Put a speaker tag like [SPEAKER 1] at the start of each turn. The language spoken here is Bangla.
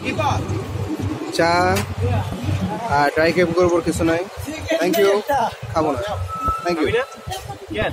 [SPEAKER 1] চা আর ড্রাই কেপ করবো কিছু নাই। থ্যাংক ইউ, খাবো না, থ্যাংক ইউ।